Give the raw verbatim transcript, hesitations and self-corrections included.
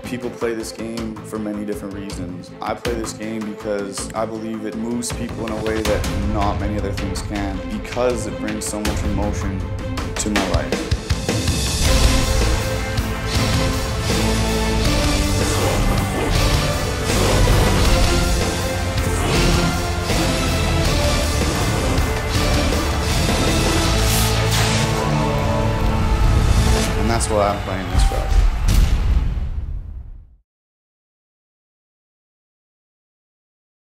People play this game for many different reasons. I play this game because I believe it moves people in a way that not many other things can, because it brings so much emotion to my life. And that's why I'm playing this track.